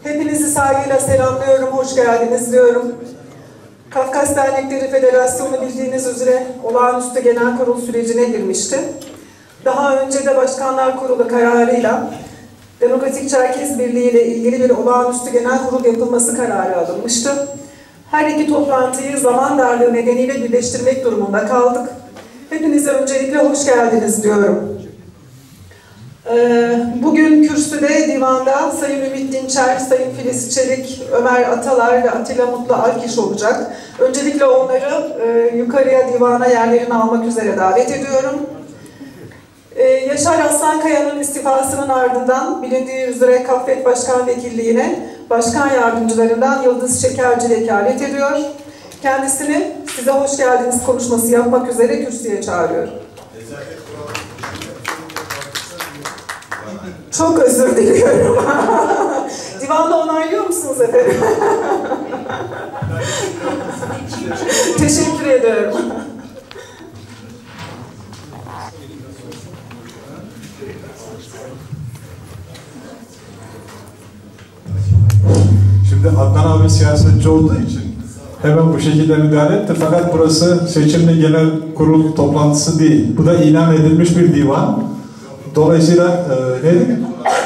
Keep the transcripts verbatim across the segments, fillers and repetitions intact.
Hepinizi saygıyla selamlıyorum, hoş geldiniz diyorum. Kafkas Dernekleri Federasyonu bildiğiniz üzere olağanüstü genel kurul sürecine girmişti. Daha önce de Başkanlar Kurulu kararıyla Demokratik Çerkez Birliği ile ilgili bir olağanüstü genel kurul yapılması kararı alınmıştı. Her iki toplantıyı zaman darlığı nedeniyle birleştirmek durumunda kaldık. Hepinize öncelikle hoş geldiniz diyorum. Bugün kürsüde divanda Sayın Ümit Dinçer, Sayın Filiz Çelik, Ömer Atalar ve Atilla Mutlu Alkiş olacak. Öncelikle onları yukarıya divana yerlerini almak üzere davet ediyorum. Yaşar Aslankaya'nın istifasının ardından bilindiği üzere Kaffet Başkan Vekilliğine Başkan Yardımcılarından Yıldız Şekerci vekalet ediyor. Kendisini size hoş geldiniz konuşması yapmak üzere kürsüye çağırıyorum. Çok özür diliyorum. Divanda onaylıyor musunuz efendim? Teşekkür ederim. Şimdi Adnan abi siyasetçi olduğu için hemen bu şekilde müdahale etti. Fakat burası seçimli genel kurul toplantısı değil. Bu da ilan edilmiş bir divan. Dolayısıyla e, ne?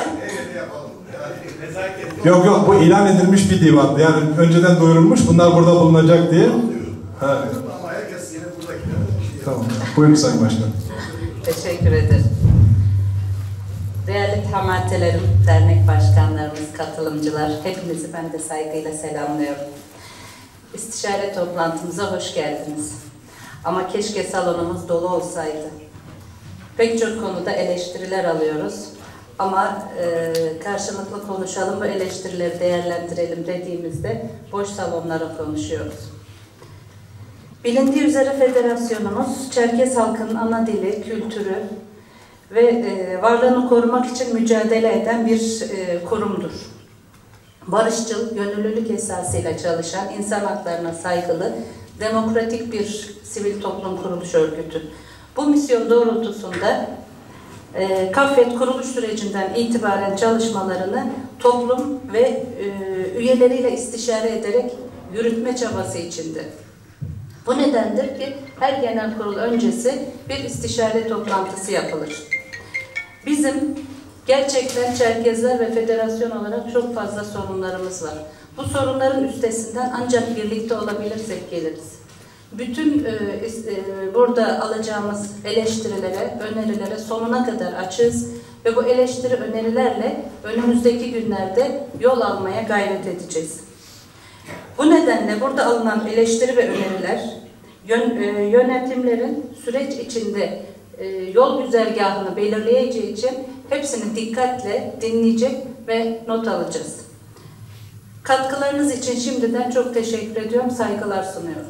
Yok yok, bu ilan edilmiş bir divandı. Yani önceden duyurulmuş, bunlar burada bulunacak diye. Ha. Tamam. Buyurun Sayın Başkan. Teşekkür ederim. Değerli tematelerim, dernek başkanlarımız, katılımcılar, hepinizi ben de saygıyla selamlıyorum. İstişare toplantımıza hoş geldiniz. Ama keşke salonumuz dolu olsaydı. Pek çok konuda eleştiriler alıyoruz. Ama e, karşılıklı konuşalım, bu eleştirileri değerlendirelim dediğimizde boş salonlara konuşuyoruz. Bilindiği üzere federasyonumuz, Çerkez halkının ana dili, kültürü ve e, varlığını korumak için mücadele eden bir e, kurumdur. Barışçıl, gönüllülük esasıyla çalışan, insan haklarına saygılı, demokratik bir sivil toplum kuruluş örgütü. Bu misyon doğrultusunda e, Kaffet kuruluş sürecinden itibaren çalışmalarını toplum ve e, üyeleriyle istişare ederek yürütme çabası içinde. Bu nedendir ki her genel kurul öncesi bir istişare toplantısı yapılır. Bizim gerçekten Çerkezler ve federasyon olarak çok fazla sorunlarımız var. Bu sorunların üstesinden ancak birlikte olabilirsek geliriz. Bütün e, e, burada alacağımız eleştirilere, önerilere sonuna kadar açığız ve bu eleştiri önerilerle önümüzdeki günlerde yol almaya gayret edeceğiz. Bu nedenle burada alınan eleştiri ve öneriler yön, e, yönetimlerin süreç içinde e, yol güzergahını belirleyeceği için hepsini dikkatle dinleyecek ve not alacağız. Katkılarınız için şimdiden çok teşekkür ediyorum, saygılar sunuyorum.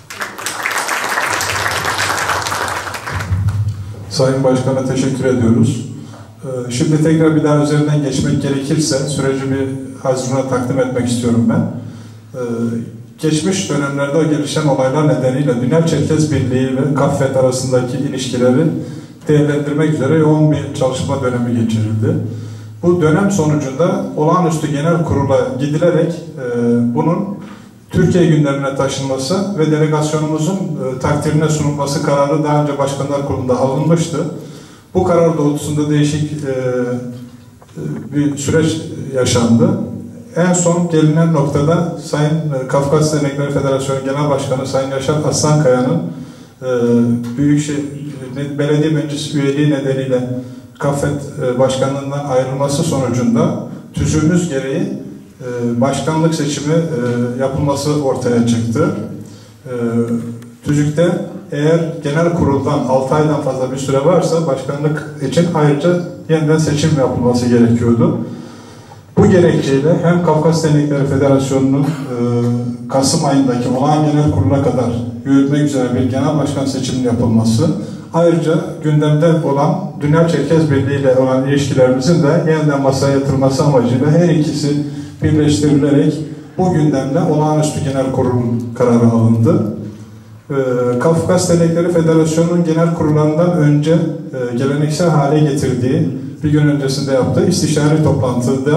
Sayın Başkan'a teşekkür ediyoruz. Şimdi tekrar bir daha üzerinden geçmek gerekirse süreci bir hazırına takdim etmek istiyorum ben. Geçmiş dönemlerde gelişen olaylar nedeniyle Dünya Çerkez Birliği ve Kaffet arasındaki ilişkileri değerlendirmek üzere yoğun bir çalışma dönemi geçirildi. Bu dönem sonucunda olağanüstü genel kurula gidilerek bunun Türkiye gündemine taşınması ve delegasyonumuzun e, takdirine sunulması kararı daha önce Başkanlar Kurulu'nda alınmıştı. Bu karar doğrultusunda değişik e, e, bir süreç yaşandı. En son gelinen noktada Sayın e, Kafkas Dernekleri Federasyonu Genel Başkanı Sayın Yaşar Aslankaya'nın e, Büyükşehir e, Belediye Meclisi üyeliği nedeniyle Kaffet e, Başkanlığından ayrılması sonucunda tüzüğümüz gereği başkanlık seçimi yapılması ortaya çıktı. Tüzükte eğer genel kuruldan altı aydan fazla bir süre varsa başkanlık için ayrıca yeniden seçim yapılması gerekiyordu. Bu gerekçeyle hem Kafkas Dernekleri Federasyonu'nun Kasım ayındaki olağan genel kurula kadar yürütmek üzere bir genel başkan seçiminin yapılması, ayrıca gündemde olan Dünya Çerkez Birliği ile olan ilişkilerimizin de yeniden masaya yatırılması amacıyla her ikisi birleştirilerek bu gündemde olağanüstü genel kurul kararı alındı. Ee, Kafkas Dernekleri Federasyonu'nun genel kurullarından önce e, geleneksel hale getirdiği bir gün öncesinde yaptığı istişare toplantıda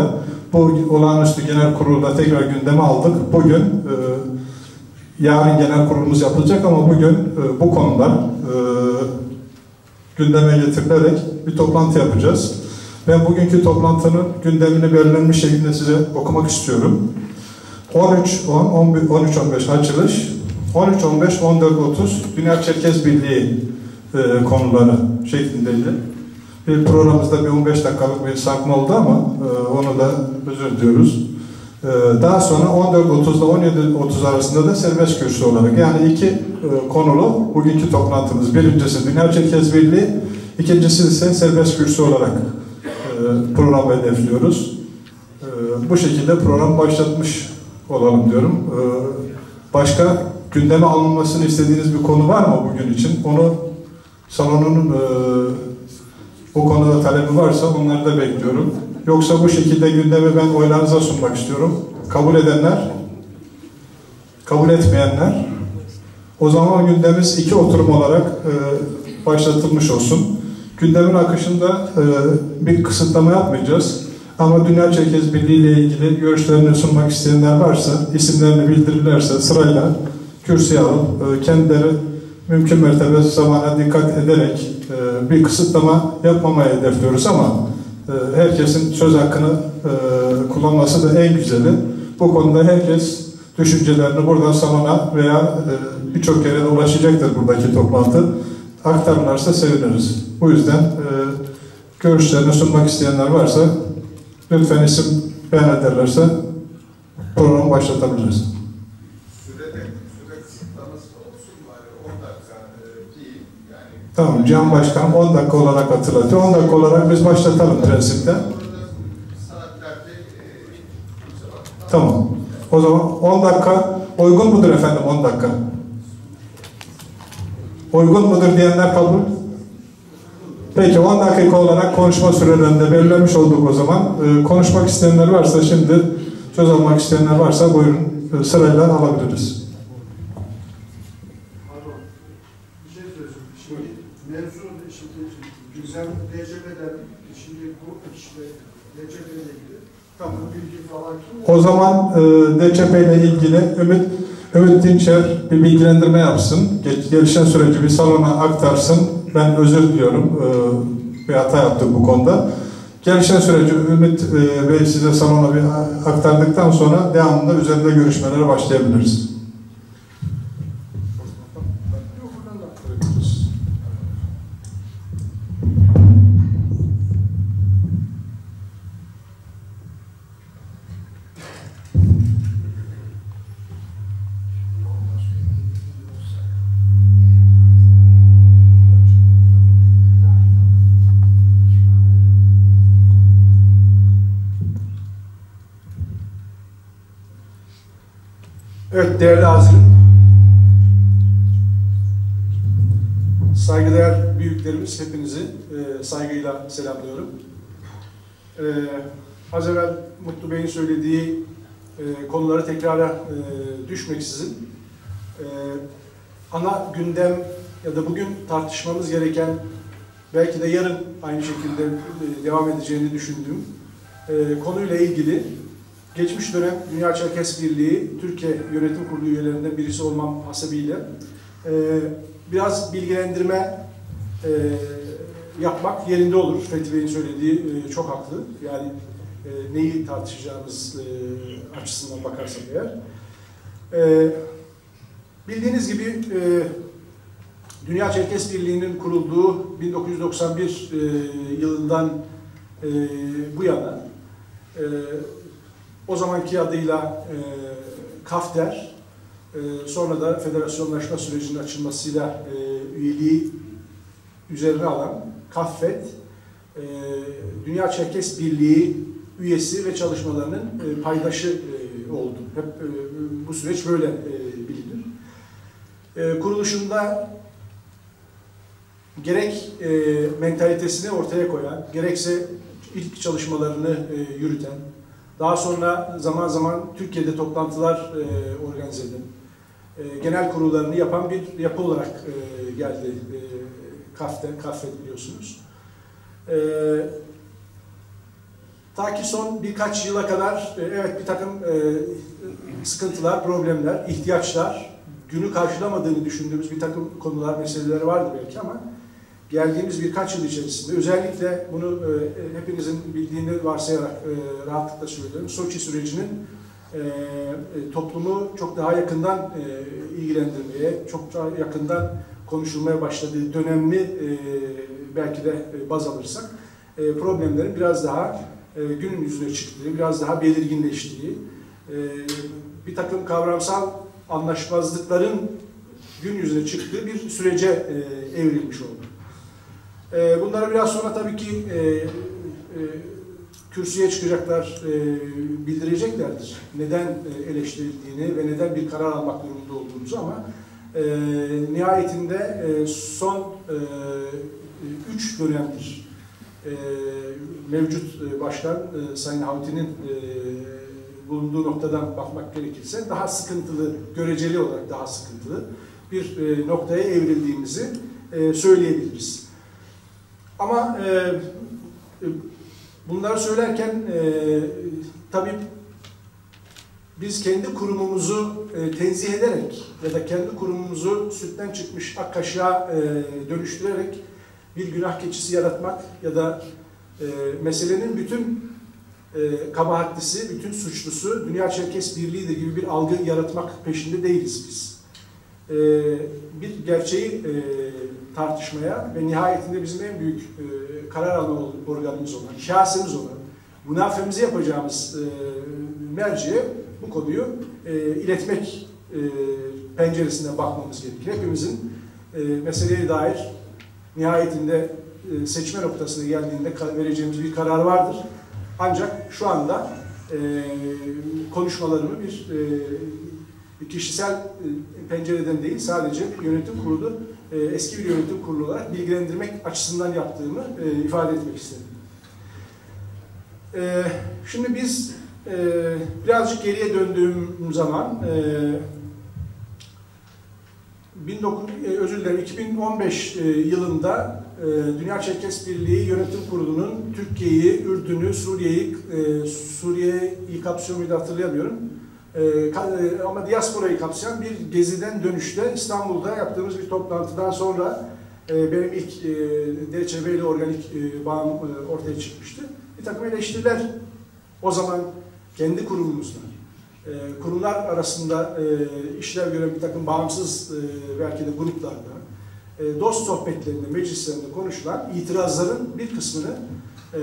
Bu olağanüstü genel kurulda tekrar gündeme aldık. Bugün e, yarın genel kurulumuz yapılacak ama bugün e, bu konular e, gündeme getirilerek bir toplantı yapacağız. Ben bugünkü toplantının gündemini belirlenmiş şekilde size okumak istiyorum. on üç on, on üç on beş açılış, on üç on beş, on dört otuz Dünya Çerkez Birliği e, konuları şeklindeydi. Bir programımızda bir on beş dakikalık bir sarkma oldu ama e, onu da özür diliyoruz. E, daha sonra on dört otuz ile on yedi otuz arasında da serbest kürsü olarak, yani iki e, konulu bugünkü toplantımız. Birincisi Dünya Çerkez Birliği, ikincisi ise serbest kürsü olarak e, programı hedefliyoruz. E, bu şekilde program başlatmış olalım diyorum. E, başka gündeme alınmasını istediğiniz bir konu var mı bugün için? Onu salonun e, bu konuda talebi varsa onları da bekliyorum. Yoksa bu şekilde gündemi ben oylarınıza sunmak istiyorum. Kabul edenler, kabul etmeyenler. O zaman gündemimiz iki oturum olarak e, başlatılmış olsun. Gündemin akışında e, bir kısıtlama yapmayacağız. Ama Dünya Çerkez Birliği ile ilgili görüşlerini sunmak isteyenler varsa, isimlerini bildirirlerse sırayla kürsüye alıp e, kendileri mümkün mertebe zamana dikkat ederek e, bir kısıtlama yapmamaya hedefliyoruz ama e, herkesin söz hakkını e, kullanması da en güzeli. Bu konuda herkes düşüncelerini buradan salona veya e, birçok yere de ulaşacaktır buradaki toplantı. Aktarırlarsa seviniriz. Bu yüzden e, görüşlerini sunmak isteyenler varsa lütfen isim beyan ederlerse programı başlatabiliriz. Tamam, Cihan Başkanım on dakika olarak hatırlatıyor. on dakika olarak biz başlatalım prensipte. Tamam. O zaman on dakika uygun mudur efendim, on dakika? Uygun mudur diyenler kabul? Peki on dakika olarak konuşma sürelerinde belirlemiş olduk o zaman. Ee, konuşmak isteyenler varsa şimdi, söz almak isteyenler varsa buyurun e, sırayla alabiliriz. Mevzu şimdi güzel D C P'den şimdi bu işte D C P ile ilgili tamam bilgi falan kim? O zaman e, D C P ile ilgili Ümit Ümit Dinçer bir bilgilendirme yapsın. Geç, gelişen süreci bir salona aktarsın. Ben özür diliyorum. E, bir hata yaptık bu konuda. Gelişen süreci Ümit e, Bey size salona bir aktardıktan sonra devamında üzerinde görüşmelere başlayabiliriz. Evet değerli hazirin, saygıdeğer büyüklerimiz hepinizi e, saygıyla selamlıyorum. E, az evvel Mutlu Bey'in söylediği e, konuları tekrara e, düşmeksizin e, ana gündem ya da bugün tartışmamız gereken, belki de yarın aynı şekilde e, devam edeceğini düşündüğüm e, konuyla ilgili geçmiş dönem Dünya Çerkez Birliği Türkiye Yönetim Kurulu üyelerinden birisi olmam hasebiyle e, biraz bilgilendirme e, yapmak yerinde olur. Fethi Bey'in söylediği e, çok haklı. Yani e, neyi tartışacağımız e, açısından bakarsak eğer. E, bildiğiniz gibi e, Dünya Çerkez Birliği'nin kurulduğu bin dokuz yüz doksan bir e, yılından e, bu yana e, o zamanki adıyla e, KAFTER, e, sonra da federasyonlaşma sürecinin açılmasıyla e, üyeliği üzerine alan KAFFET, e, Dünya Çerkez Birliği üyesi ve çalışmalarının e, paydaşı e, oldu. Hep e, bu süreç böyle e, bilinir. E, kuruluşunda gerek e, mentalitesini ortaya koyan, gerekse ilk çalışmalarını e, yürüten, daha sonra zaman zaman Türkiye'de toplantılar e, organize eden, e, genel kurullarını yapan bir yapı olarak e, geldi e, KAFTER, KAFFET biliyorsunuz. E, Ta ki son birkaç yıla kadar e, evet bir takım e, sıkıntılar, problemler, ihtiyaçlar, günü karşılamadığını düşündüğümüz bir takım konular, meseleler vardı belki ama geldiğimiz birkaç yıl içerisinde özellikle bunu e, hepinizin bildiğini varsayarak e, rahatlıkla söylüyorum. Soçi sürecinin e, e, toplumu çok daha yakından e, ilgilendirmeye, çok daha yakından konuşulmaya başladığı dönemli e, belki de e, baz alırsak e, problemlerin biraz daha e, günün yüzüne çıktığı, biraz daha belirginleştiği, e, bir takım kavramsal anlaşmazlıkların gün yüzüne çıktığı bir sürece e, evrilmiş oldu. E, bunları biraz sonra tabii ki e, e, kürsüye çıkacaklar, e, bildireceklerdir. Neden e, eleştirildiğini ve neden bir karar almak durumunda olduğumuzu ama e, nihayetinde e, son e, üç dönemdir e, mevcut e, başkan e, Sayın Havti'nin e, bulunduğu noktadan bakmak gerekirse daha sıkıntılı, göreceli olarak daha sıkıntılı bir e, noktaya evrildiğimizi e, söyleyebiliriz. Ama e, bunları söylerken e, tabii biz kendi kurumumuzu e, tenzih ederek ya da kendi kurumumuzu sütten çıkmış ak kaşığa e, dönüştürerek bir günah keçisi yaratmak ya da e, meselenin bütün e, kabahatlisi, bütün suçlusu Dünya Çerkes Birliği'dir gibi bir algı yaratmak peşinde değiliz biz. E, bir gerçeği e, tartışmaya ve nihayetinde bizim en büyük e, karar alma organımız olan, şahsımız olan, münafemizi yapacağımız e, merciye bu konuyu e, iletmek e, penceresinden bakmamız gerekir. Hepimizin e, meseleye dair nihayetinde e, seçme noktasına geldiğinde vereceğimiz bir karar vardır. Ancak şu anda e, konuşmalarımı bir e, kişisel e, pencereden değil, sadece yönetim kurulu, e, eski bir yönetim kurulu olarak bilgilendirmek açısından yaptığımı e, ifade etmek istedim. E, şimdi biz e, birazcık geriye döndüğüm zaman e, bin dokuz, e, özür dilerim, iki bin on beş e, yılında e, Dünya Çerkes Birliği Yönetim Kurulu'nun Türkiye'yi, Ürdün'ü, Suriye'yi, e, Suriye'yi kapsıyor muydu hatırlayamıyorum. E, e, ama diasporayı kapsayan bir geziden dönüşte İstanbul'da yaptığımız bir toplantıdan sonra e, benim ilk e, D Ç B ile organik e, bağım e, ortaya çıkmıştı. Bir takım eleştiriler o zaman kendi kurumumuzdan, e, kurumlar arasında e, işler gören bir takım bağımsız e, belki de gruplarda, e, dost sohbetlerinde, meclislerinde konuşulan itirazların bir kısmını e,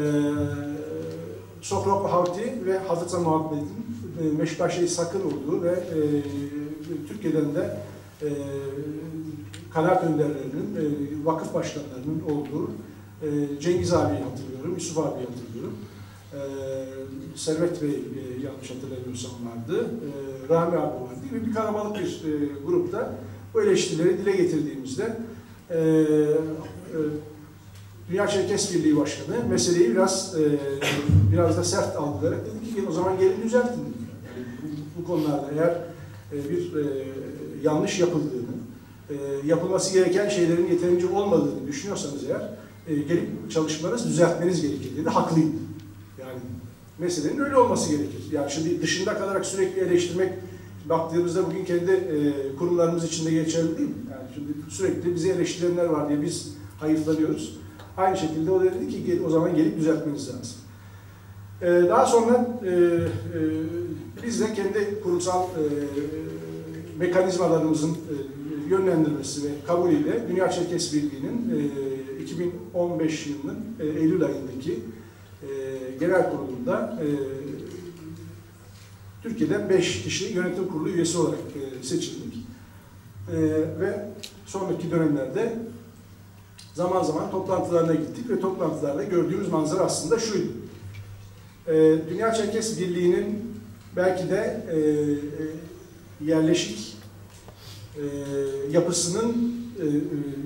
Sokrat Havti ve Hafıza Muhammed'in e, Meşbaşı Sakın olduğu ve e, Türkiye'den de e, kanaat önderlerinin, e, vakıf başkanlarının olduğu e, Cengiz abiyi hatırlıyorum, Yusuf abiyi hatırlıyorum. E, Servet Bey e, yanlış hatırlamıyorsam vardı, e, Rahmi abi vardı gibi bir kalabalık bir e, grupta bu eleştirileri dile getirdiğimizde e, e, Dünya Çerkes Birliği Başkanı meseleyi biraz e, biraz da sert algılayarak dedi ki o zaman gelin düzeltin. Yani bu, bu konularda eğer e, bir e, yanlış yapıldığını, e, yapılması gereken şeylerin yeterince olmadığını düşünüyorsanız eğer e, gelip çalışmanız, düzeltmeniz gerekir dedi. Haklıydı. Yani meselenin öyle olması gerekir. Yani şimdi dışında kalarak sürekli eleştirmek, baktığımızda bugün kendi e, kurumlarımız içinde geçerli değil mi? Yani şimdi sürekli bizi eleştirenler var diye biz hayıflanıyoruz. Aynı şekilde o da dedi ki o zaman gelip düzeltmeniz lazım. Ee, daha sonra e, e, biz de kendi kurumsal e, mekanizmalarımızın e, yönlendirmesi ve kabulüyle Dünya Çerkes Birliği'nin e, iki bin on beş yılının e, Eylül ayındaki e, genel kurulunda e, Türkiye'den beş kişi yönetim kurulu üyesi olarak e, seçildik. E, ve sonraki dönemlerde zaman zaman toplantılarına gittik ve toplantılarda gördüğümüz manzara aslında şuydu. Ee, Dünya Çerkes Birliği'nin belki de e, e, yerleşik e, yapısının e, e,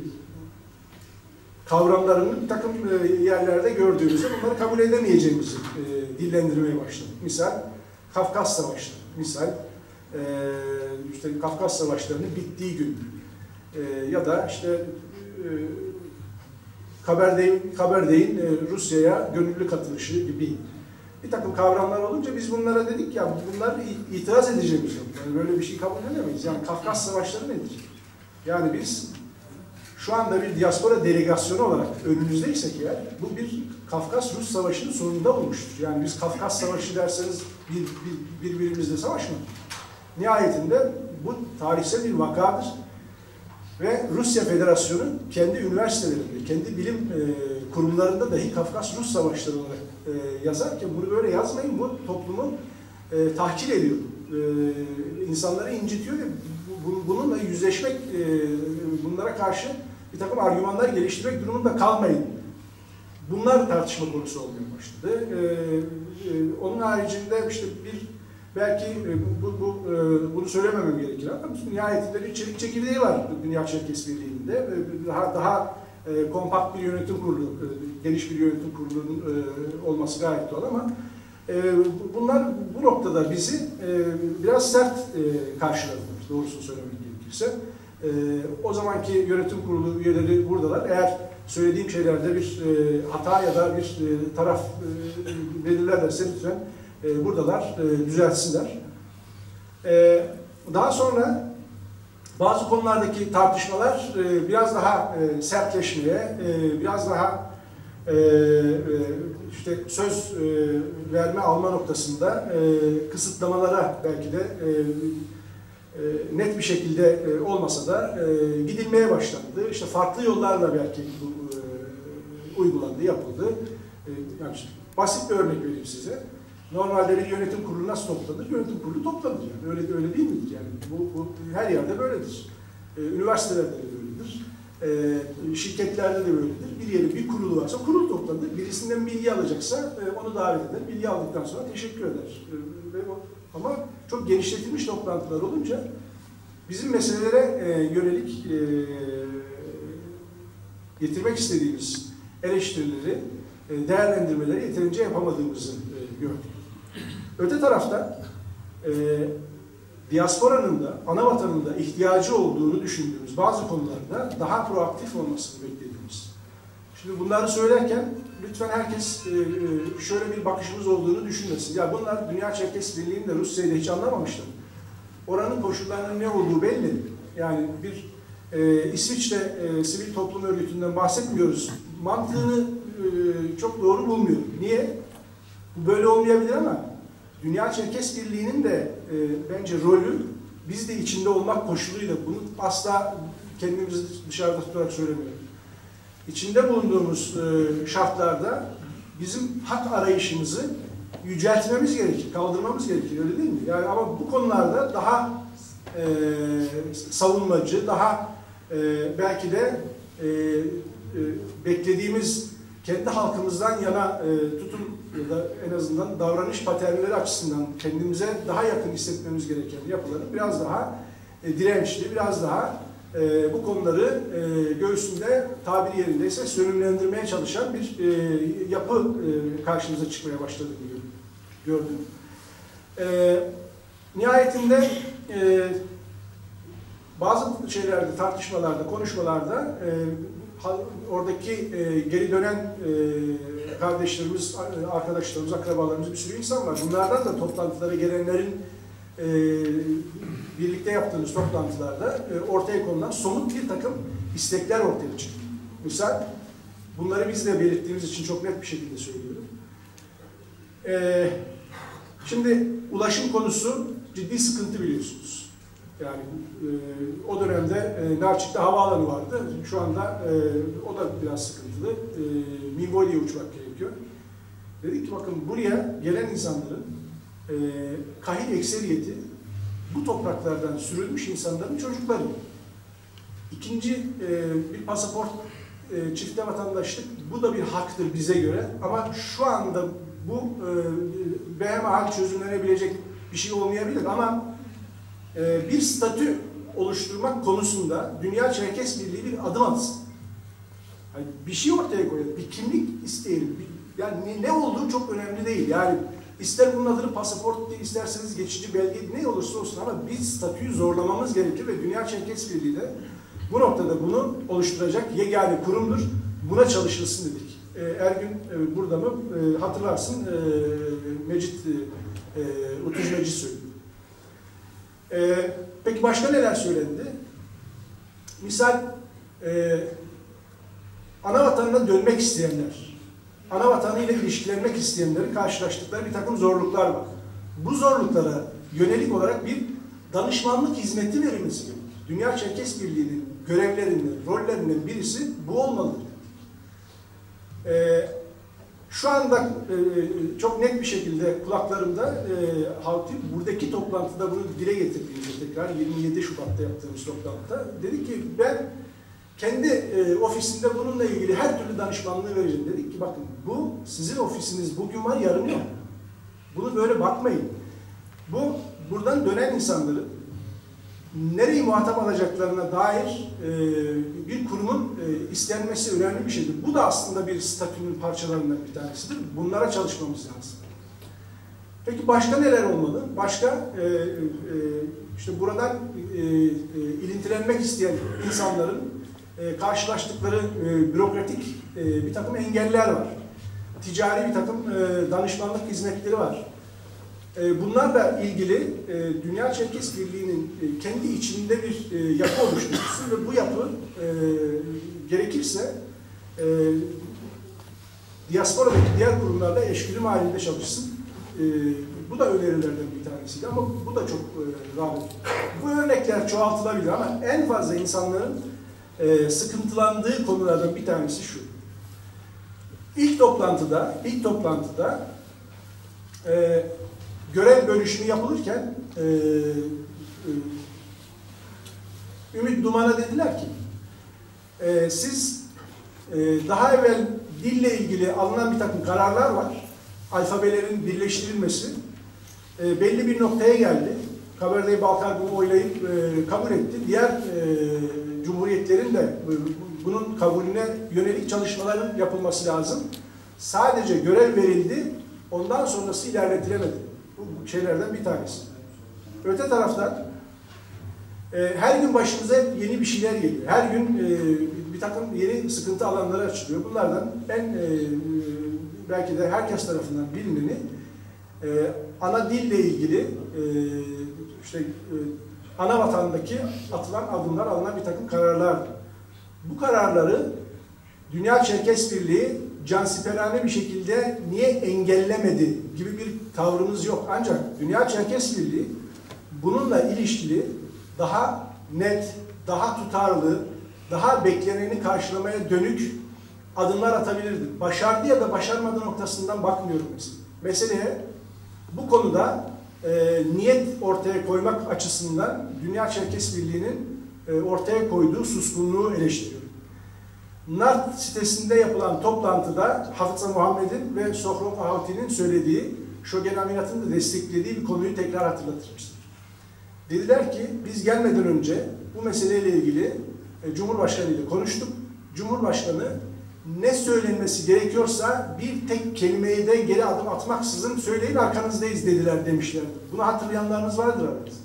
kavramlarının bir takım e, yerlerde gördüğümüzde bunları kabul edemeyeceğimizi e, dillendirmeye başladık. Misal Kafkas Savaşları, misal e, işte Kafkas Savaşları'nın bittiği gün e, ya da işte e, Kabardey'in Kabardey'in e, Rusya'ya gönüllü katılışı gibi bir takım kavramlar olunca biz bunlara dedik ya bunlar itiraz edeceğimiz yok. Yani böyle bir şey kabul edemeyiz. Yani Kafkas Savaşları nedir? Yani biz şu anda bir diaspora delegasyonu olarak önümüzdeysek eğer bu bir Kafkas-Rus Savaşı'nın sonunda olmuştur. Yani biz Kafkas Savaşı derseniz bir, bir, birbirimizle savaşmadık. Nihayetinde bu tarihsel bir vakadır. Ve Rusya Federasyonu kendi üniversitelerinde, kendi bilim e, kurumlarında dahi Kafkas-Rus Savaşları olarak e, yazarken bunu böyle yazmayın, bu toplumu e, tahkir ediyor. E, insanları incitiyor ve bu, bununla yüzleşmek, e, bunlara karşı bir takım argümanlar geliştirmek durumunda kalmayın. Bunlar tartışma konusu olmaya başladı. E, e, onun haricinde işte bir belki e, bu, bu, e, bunu söylememem gerekir ama nihayetinde bir çelik çekirdeği var Dünya Çerkes Birliği'nde. E, daha daha e, kompakt bir yönetim kurulu, e, geniş bir yönetim kurulunun e, olması gayet doğal ama e, bunlar bu noktada bizi e, biraz sert e, karşıladılar, doğrusunu söylemek gerekirse. E, o zamanki yönetim kurulu üyeleri buradalar. Eğer söylediğim şeylerde bir e, hata ya da bir e, taraf e, belirlerlerse lütfen e, buradalar, e, düzeltsinler. E, daha sonra bazı konulardaki tartışmalar e, biraz daha e, sertleşmeye, e, biraz daha e, e, işte söz e, verme alma noktasında e, kısıtlamalara belki de e, e, net bir şekilde e, olmasa da e, gidilmeye başlandı. İşte farklı yollarla belki bu e, uygulandı, yapıldı. E, yani işte basit bir örnek vereyim size. Normalde bir yönetim kurulu nasıl toplanır? Yönetim kurulu toplanır yani. Öyle öyle değil midir? Yani bu, bu her yerde böyledir. Ee, üniversitelerde de böyledir. Ee, şirketlerde de böyledir. Bir yeri, bir kurulu varsa kurul toplanır. Birisinden bilgi alacaksa e, onu davet eder. Bilgi aldıktan sonra teşekkür eder. Ee, ve o, ama çok genişletilmiş toplantılar olunca bizim meselelere e, yönelik e, getirmek istediğimiz eleştirileri, e, değerlendirmeleri yeterince yapamadığımızı e, gördük. Öte tarafta e, diasporanın da, ana vatanın da ihtiyacı olduğunu düşündüğümüz bazı konularda daha proaktif olmasını beklediğimiz. Şimdi bunları söylerken lütfen herkes e, şöyle bir bakışımız olduğunu düşünmesin. Ya bunlar Dünya Çerkes Birliği'nde Rusya'yı da hiç anlamamışlar. Oranın koşullarının ne olduğu belli. Yani bir e, İsviçre e, Sivil Toplum Örgütü'nden bahsetmiyoruz. Mantığını e, çok doğru bulmuyorum. Niye? Bu böyle olmayabilir ama Dünya Çerkes Birliği'nin de e, bence rolü biz de içinde olmak koşuluyla, bunu asla kendimizi dışarıda tutarak söylemiyorum. İçinde bulunduğumuz e, şartlarda bizim hak arayışımızı yüceltmemiz gerekir, kaldırmamız gerekir, öyle değil mi? Yani ama bu konularda daha e, savunmacı, daha e, belki de e, e, beklediğimiz kendi halkımızdan yana e, tutum ya da en azından davranış paternleri açısından kendimize daha yakın hissetmemiz gereken yapıların biraz daha e, dirençli, biraz daha e, bu konuları e, göğsünde tabiri yerindeyse sönümlendirmeye çalışan bir e, yapı e, karşımıza çıkmaya başladığını gördüm. E, nihayetinde e, bazı şeylerde, tartışmalarda, konuşmalarda e, oradaki e, geri dönen e, kardeşlerimiz, arkadaşlarımız, akrabalarımız, bir sürü insan var. Bunlardan da toplantılara gelenlerin e, birlikte yaptığımız toplantılarda e, ortaya konulan somut bir takım istekler ortaya çıktı. Misal, bunları biz de belirttiğimiz için çok net bir şekilde söylüyorum. E, şimdi ulaşım konusu ciddi sıkıntı biliyorsunuz. Yani e, o dönemde e, Narçik'te havaalanı vardı. Şu anda e, o da biraz sıkıntılı. E, Mingoli'ye uçmak gerekiyor. Dedik ki bakın buraya gelen insanların e, kahil ekseriyeti bu topraklardan sürülmüş insanların çocukları. İkinci e, bir pasaport, e, çifte vatandaşlık, bu da bir haktır bize göre. Ama şu anda bu e, behemahal çözümlenebilecek bir şey olmayabilir ama bir statü oluşturmak konusunda Dünya Çerkes Birliği bir adım atsın. Yani bir şey ortaya koyalım, bir kimlik isteyelim. Bir, yani ne olduğu çok önemli değil. Yani ister bunun adını pasaport diye, isterseniz geçici belge, ne olursa olsun ama bir statüyü zorlamamız gerekir ve Dünya Çerkes Birliği de bu noktada bunu oluşturacak yegane kurumdur. Buna çalışılsın dedik. Ergün burada mı? Hatırlarsın. Mecit, e, Utuş Mecit söyledi. E, peki başka neler söylendi? Misal, e, ana vatanına dönmek isteyenler, ana vatanıyla ilişkilenmek isteyenlerin karşılaştıkları bir takım zorluklar var. Bu zorluklara yönelik olarak bir danışmanlık hizmeti verilmesi gerekir. Dünya Çerkes Birliği'nin görevlerinden, rollerinden birisi bu olmalıdır. Ee, şu anda e, çok net bir şekilde kulaklarımda e, Havti buradaki toplantıda bunu dile getirdiğimizde tekrar yirmi yedi Şubat'ta yaptığımız toplantıda dedi ki ben kendi e, ofisinde bununla ilgili her türlü danışmanlığı vereceğim. Dedik ki bakın bu sizin ofisiniz bugün var yarın yok. Bunu böyle bakmayın. Bu buradan dönen insanların nereyi muhatap alacaklarına dair e, bir kurumun e, istenmesi önemli bir şeydir. Bu da aslında bir statünün parçalarından bir tanesidir. Bunlara çalışmamız lazım. Peki başka neler olmalı? Başka e, e, işte buradan e, e, ilintilenmek isteyen insanların e, karşılaştıkları e, bürokratik e, bir takım engeller var. Ticari bir takım e, danışmanlık hizmetleri var. Bunlarla ilgili Dünya Çerkes Birliği'nin kendi içinde bir yapı oluşturulsun ve bu yapı gerekirse diasporadaki diğer kurumlarla eşgüdüm halinde çalışsın. Bu da önerilerden bir tanesiydi ama bu da çok rağbet. Bu örnekler çoğaltılabilir ama en fazla insanların sıkıntılandığı konulardan bir tanesi şu. İlk toplantıda, ilk toplantıda e, görev bölüşümü yapılırken e, e, Ümit Duman'a dediler ki e, siz e, daha evvel dille ilgili alınan bir takım kararlar var. Alfabelerin birleştirilmesi e, belli bir noktaya geldi. Kabardey-Balkar bunu oylayıp e, kabul etti. Diğer e, cumhuriyetlerin de e, bunun kabulüne yönelik çalışmaların yapılması lazım. Sadece görev verildi, ondan sonrası ilerletilemedi. Bu şeylerden bir tanesi. Öte taraftan e, her gün başımıza yeni bir şeyler geliyor. Her gün e, bir takım yeni sıkıntı alanları açılıyor. Bunlardan en e, belki de herkes tarafından bilineni e, ana dille ilgili e, işte e, ana vatandaki atılan adımlar, alınan bir takım kararlar. Bu kararları Dünya Çerkes Birliği cansiperane bir şekilde niye engellemedi gibi bir tavrımız yok. Ancak Dünya Çerkes Birliği bununla ilişkili daha net, daha tutarlı, daha bekleneni karşılamaya dönük adımlar atabilirdi. Başardı ya da başarmadı noktasından bakmıyorum mesela. Meseleye bu konuda e, niyet ortaya koymak açısından Dünya Çerkes Birliği'nin e, ortaya koyduğu suskunluğu eleştiriyorum. Nart sitesinde yapılan toplantıda Hafıza Muhammed'in ve Sohrab Havti'nin söylediği, Şogen Aminat'ın da desteklediği bir konuyu tekrar hatırlatmıştır. Dediler ki biz gelmeden önce bu meseleyle ilgili e, Cumhurbaşkanı ile konuştuk. Cumhurbaşkanı ne söylenmesi gerekiyorsa bir tek kelimeyi de geri adım atmaksızın söyleyin arkanızdayız dediler demişlerdi. Bunu hatırlayanlarınız vardır aranızda.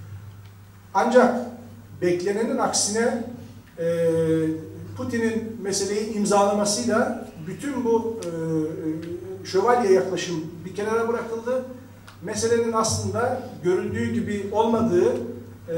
Ancak beklenenin aksine e, Putin'in meseleyi imzalamasıyla bütün bu e, şövalye yaklaşım bir kenara bırakıldı. Meselenin aslında görüldüğü gibi olmadığı e,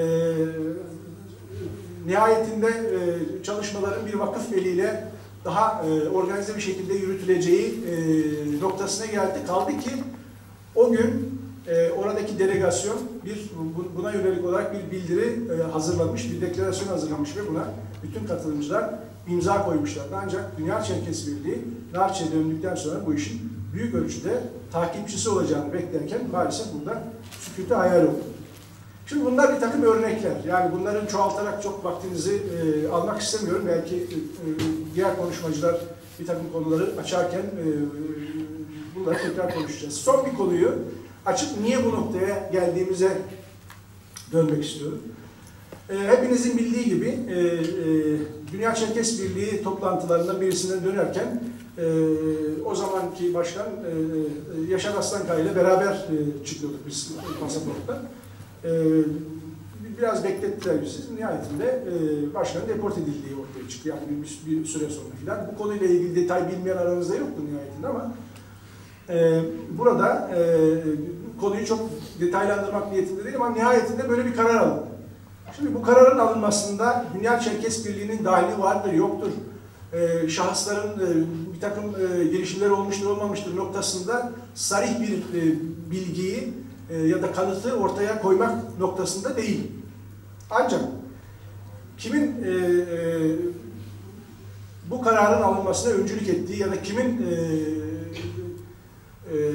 nihayetinde e, çalışmaların bir vakıf eliyle daha e, organize bir şekilde yürütüleceği e, noktasına geldi. Kaldı ki o gün e, oradaki delegasyon bir buna yönelik olarak bir bildiri e, hazırlamış, bir deklarasyon hazırlamış ve buna bütün katılımcılar imza koymuşlardı. Ancak Dünya Çerkes Birliği Narçe'ye döndükten sonra bu işin büyük ölçüde takipçisi olacağını beklerken maalesef burada sükûtu hayal oldu. Şimdi bunlar bir takım örnekler. Yani bunların çoğaltarak çok vaktinizi e, almak istemiyorum. Belki e, diğer konuşmacılar bir takım konuları açarken e, bunları tekrar konuşacağız. Son bir konuyu açıp niye bu noktaya geldiğimize dönmek istiyorum. E, hepinizin bildiği gibi e, e, Dünya Çerkes Birliği toplantılarından birisinden dönerken e, o zamanki başkan e, Yaşar Aslankaya ile beraber e, çıkıyorduk biz pasaporttan. Ee, biraz beklettiler bizi. Nihayetinde e, başkanın deport edildiği ortaya çıktı. Yani bir, bir süre sonra filan. Bu konuyla ilgili detay bilmeyen aranızda yoktu nihayetinde ama e, burada e, konuyu çok detaylandırmak niyetinde değilim ama nihayetinde böyle bir karar alındı. Şimdi bu kararın alınmasında Dünya Çerkes Birliği'nin dahili vardır, yoktur. Ee, şahısların e, bir takım e, gelişimleri olmuştur, olmamıştır noktasında sarih bir e, bilgiyi e, ya da kanıtı ortaya koymak noktasında değil. Ancak kimin e, e, bu kararın alınmasına öncülük ettiği ya da kimin e, e,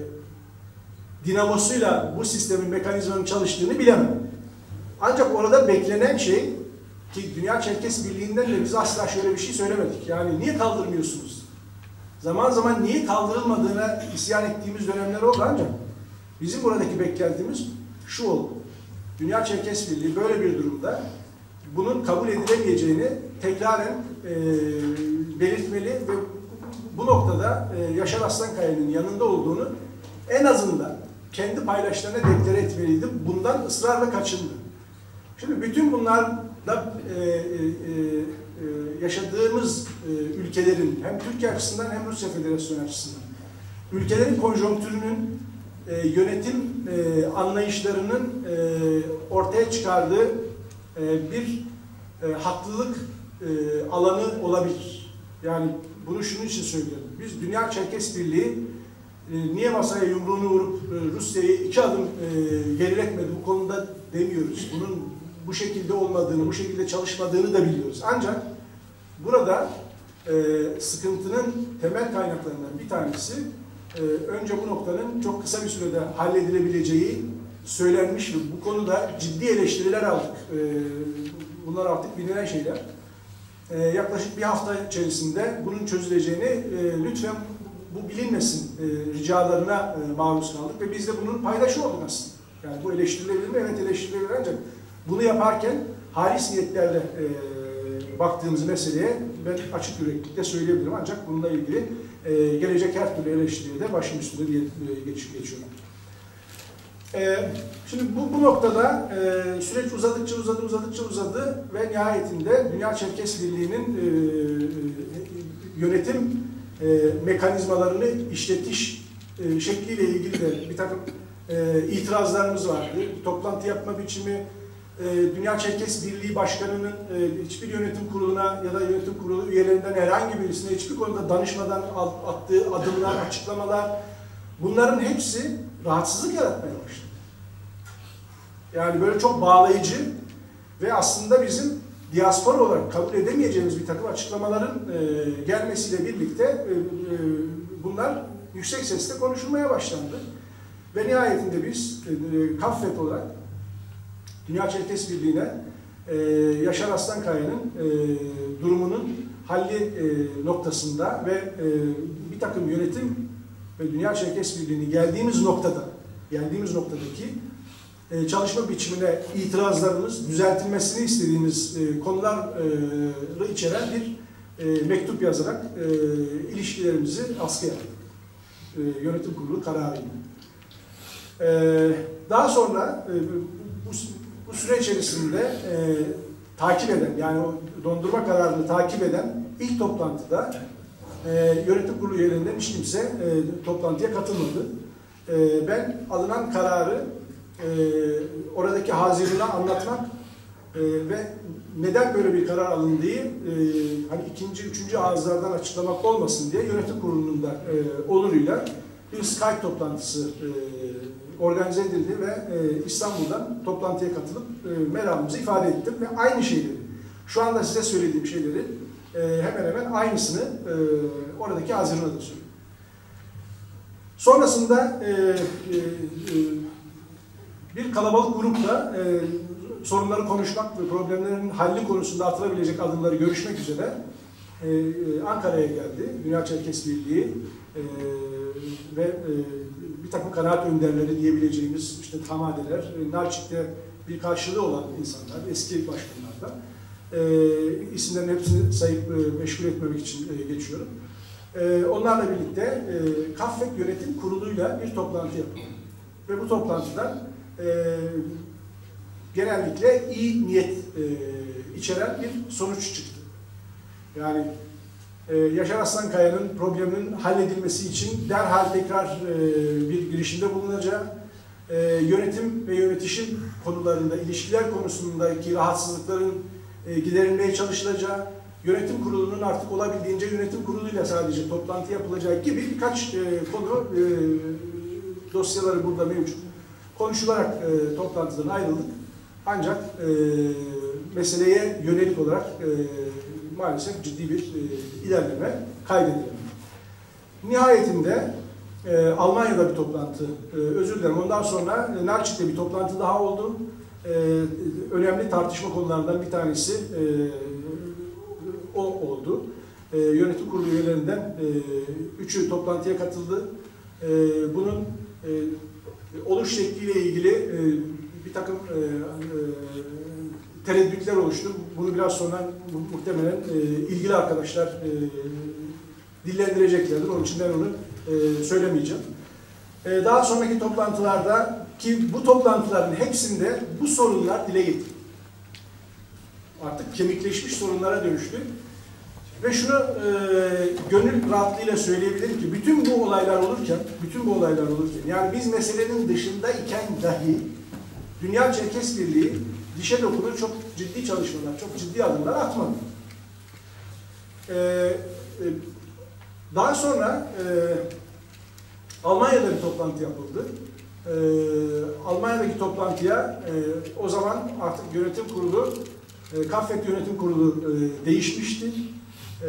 dinamosuyla bu sistemin, mekanizmanın çalıştığını bilemem. Ancak orada beklenen şey, ki Dünya Çerkes Birliği'nden de biz asla şöyle bir şey söylemedik. Yani niye kaldırmıyorsunuz? Zaman zaman niye kaldırılmadığına isyan ettiğimiz dönemler oldu ancak bizim buradaki beklentimiz şu oldu. Dünya Çerkes Birliği böyle bir durumda bunun kabul edilemeyeceğini tekraren e, belirtmeli ve bu noktada e, Yaşar Aslankaya'nın yanında olduğunu en azından kendi paydaşlarına deklare etmeliydi. Bundan ısrarla kaçındı. Şimdi bütün bunlar da e, e, e, yaşadığımız e, ülkelerin hem Türkiye açısından hem Rusya Federasyonu açısından ülkelerin konjonktürünün e, yönetim e, anlayışlarının e, ortaya çıkardığı e, bir e, haklılık e, alanı olabilir. Yani bunu şunun için söylüyorum. Biz Dünya Çerkes Birliği e, niye masaya yumruğunu vurup e, Rusya'yı iki adım e, geriletmedi bu konuda demiyoruz. Bunun bu şekilde olmadığını, bu şekilde çalışmadığını da biliyoruz. Ancak burada e, sıkıntının temel kaynaklarından bir tanesi e, önce bu noktanın çok kısa bir sürede halledilebileceği söylenmiş ve bu konuda ciddi eleştiriler aldık. E, bunlar artık bilinen şeyler. E, yaklaşık bir hafta içerisinde bunun çözüleceğini e, lütfen bu bilinmesin e, ricalarına e, maruz kaldık ve biz de bunun paydaşı olduk aslında. Yani bu eleştirilebilir mi? Evet, eleştirilebilir ancak bunu yaparken halis niyetlerle e, baktığımız meseleye ben açık yüreklilikle söyleyebilirim. Ancak bununla ilgili e, gelecek her türlü eleştiriye de başım üstüne diye e, geç, geçiyorum. E, şimdi bu, bu noktada e, süreç uzadıkça uzadı, uzadıkça uzadı ve nihayetinde Dünya Çerkes Birliği'nin e, yönetim e, mekanizmalarını işletiş e, şekliyle ilgili de bir takım e, itirazlarımız vardı. Toplantı yapma biçimi, Dünya Çerkes Birliği Başkanı'nın hiçbir yönetim kuruluna ya da yönetim kurulu üyelerinden herhangi birisine hiçbir konuda danışmadan attığı adımlar, açıklamalar, bunların hepsi rahatsızlık yaratmaya başladı. Yani böyle çok bağlayıcı ve aslında bizim diaspora olarak kabul edemeyeceğimiz bir takım açıklamaların gelmesiyle birlikte bunlar yüksek sesle konuşulmaya başlandı. Ve nihayetinde biz Kaffet olarak Dünya Çerkes Birliği'ne e, Yaşar Aslankaya'nın e, durumunun halli e, noktasında ve e, bir takım yönetim ve Dünya Çerkes Birliği'nin geldiğimiz noktada, geldiğimiz noktadaki e, çalışma biçimine itirazlarımız, düzeltilmesini istediğimiz e, konuları içeren bir e, mektup yazarak e, ilişkilerimizi askıya aldık. E, yönetim kurulu kararıyla. E, daha sonra e, bu Bu süre içerisinde e, takip eden, yani o dondurma kararını takip eden ilk toplantıda e, yönetim kurulu üyelerinden hiç kimse e, toplantıya katılmadı. E, ben alınan kararı e, oradaki hazirine anlatmak e, ve neden böyle bir karar alındığı e, hani ikinci, üçüncü ağızlardan açıklamak olmasın diye yönetim kurulunun da e, oluruyla bir Skype toplantısı e, organize edildi ve e, İstanbul'dan toplantıya katılıp e, meramımızı ifade ettim ve aynı şeyleri, şu anda size söylediğim şeyleri e, hemen hemen aynısını e, oradaki Haziran'a da söylüyorum. Sonrasında e, e, e, bir kalabalık grupla e, sorunları konuşmak ve problemlerin halli konusunda atılabilecek adımları görüşmek üzere e, e, Ankara'ya geldi. Dünya Çerkes Birliği e, ve e, bir takım kanaat önderleri diyebileceğimiz işte hamadeler, e, Nalçik'te bir karşılığı olan insanlar, eski başkanlardan. E, isimlerin hepsini sayıp e, meşgul etmemek için e, geçiyorum. E, onlarla birlikte e, Kaffet Yönetim Kurulu'yla bir toplantı yapıldı. Ve bu toplantıdan e, genellikle iyi niyet e, içeren bir sonuç çıktı. Yani Ee, Yaşar Aslankaya'nın probleminin halledilmesi için derhal tekrar e, bir girişimde bulunacağı, e, yönetim ve yönetişim konularında, ilişkiler konusundaki rahatsızlıkların e, giderilmeye çalışılacağı, yönetim kurulunun artık olabildiğince yönetim kuruluyla sadece toplantı yapılacağı gibi birkaç e, konu e, dosyaları burada mevcut. Konuşularak e, toplantıdan ayrıldık. Ancak e, meseleye yönelik olarak e, maalesef ciddi bir e, ilerleme kaydedilemedi. Nihayetinde e, Almanya'da bir toplantı, e, özür dilerim, ondan sonra e, Narçik'te bir toplantı daha oldu. E, önemli tartışma konularından bir tanesi e, o oldu. E, yönetim kurulu üyelerinden e, üçü toplantıya katıldı. E, bunun e, oluş şekliyle ilgili e, bir takım e, e, tereddütler oluştu. Bunu biraz sonra muhtemelen e, ilgili arkadaşlar e, dillendireceklerdir. Onun için ben onu e, söylemeyeceğim. E, daha sonraki toplantılarda, ki bu toplantıların hepsinde bu sorunlar dile getirildi. Artık kemikleşmiş sorunlara dönüştü. Ve şunu e, gönül rahatlığıyla söyleyebilirim ki bütün bu olaylar olurken, bütün bu olaylar olurken, yani biz meselenin dışında iken dahi Dünya Çerkes Birliği dişe dokunur çok ciddi çalışmalar, çok ciddi adımlar atmadı. E, e, daha sonra e, Almanya'da bir toplantı yapıldı. E, Almanya'daki toplantıya e, o zaman artık yönetim kurulu, e, Kaffet Yönetim Kurulu e, değişmişti. E,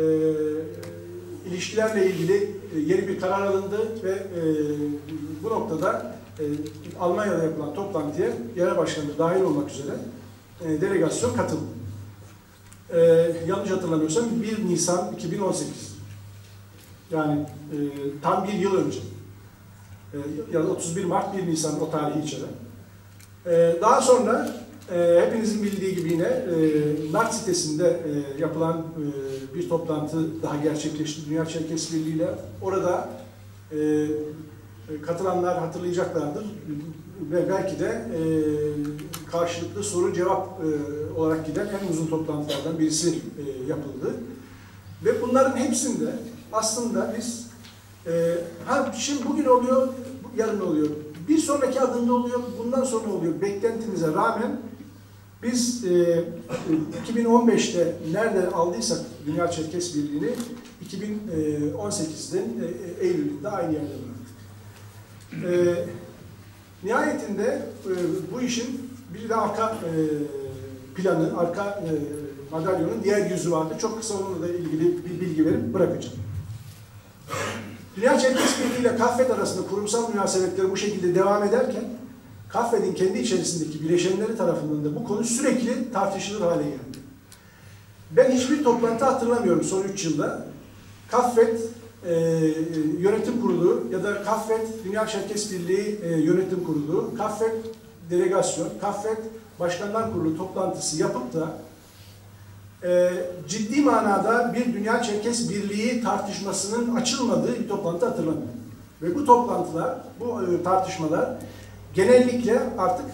ilişkilerle ilgili e, yeni bir karar alındı ve e, bu noktada e, Almanya'da yapılan toplantıya genel başkanı dahil olmak üzere e, delegasyon katıldı. E, yanlış hatırlamıyorsam bir Nisan iki bin on sekiz. Yani e, tam bir yıl önce. E, ya da otuz bir Mart bir Nisan o tarihi içeren. E, daha sonra e, hepinizin bildiği gibi yine e, Nart sitesinde e, yapılan e, bir toplantı daha gerçekleşti Dünya Çerkes Birliği ile. Orada e, katılanlar hatırlayacaklardır ve belki de e, karşılıklı soru cevap e, olarak giden en uzun toplantılardan birisi e, yapıldı. Ve bunların hepsinde aslında biz e, ha şimdi bugün oluyor, yarın oluyor, bir sonraki adımda oluyor, bundan sonra oluyor beklentimize rağmen biz e, iki bin on beşte nerede aldıysak Dünya Çerkes Birliği'ni iki bin on sekiz'de e, Eylül'de aynı yerde bıraktık. E, nihayetinde e, bu işin bir de arka e, planı, arka e, madalyonun diğer yüzü vardı. Çok kısa onunla da ilgili bir bilgi verip bırakacağım. Dünya Çerkes Birliği ile Kaffet arasında kurumsal münasebetleri bu şekilde devam ederken Kaffet'in kendi içerisindeki bileşenleri tarafından da bu konu sürekli tartışılır hale geldi. Ben hiçbir toplantı hatırlamıyorum son üç yılda. Kaffet e, Yönetim Kurulu ya da Kaffet Dünya Çerkes Birliği e, Yönetim Kurulu, Kaffet Delegasyon, Kaffet Başkanlar Kurulu toplantısı yapıp da e, ciddi manada bir Dünya Çerkes Birliği tartışmasının açılmadığı bir toplantı hatırlamıyorum. Ve bu toplantılar, bu e, tartışmalar genellikle artık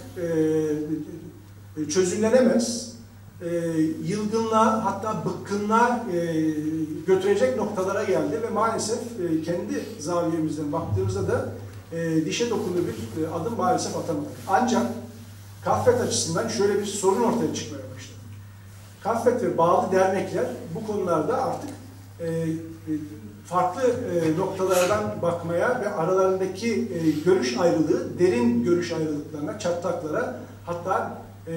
e, çözümlenemez, e, yılgınlığa hatta bıkkınlığa e, götürecek noktalara geldi ve maalesef e, kendi zaviyemizden baktığımızda da e, dişe dokunur bir e, adım maalesef atamadık. Ancak Kaffet açısından şöyle bir sorun ortaya çıkmaya başladı. Kaffet ve bağlı dernekler bu konularda artık e, e, farklı e, noktalardan bakmaya ve aralarındaki e, görüş ayrılığı, derin görüş ayrılıklarına, çatlaklara, hatta e,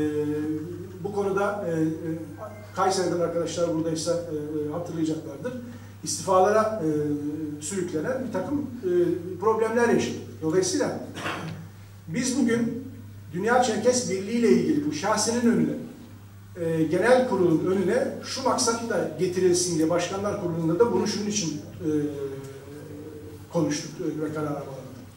bu konuda e, e, Kayseri'den arkadaşlar buradaysa e, hatırlayacaklardır, istifalara e, sürüklenen bir takım e, problemler yaşadık. Dolayısıyla biz bugün Dünya Çerkes Birliği ile ilgili bu şahsinin önüne, e, genel kurulun önüne şu maksatla getirilsin diye Başkanlar Kurulu'nda da bunu şunun için e, konuştuk ve karar aldık.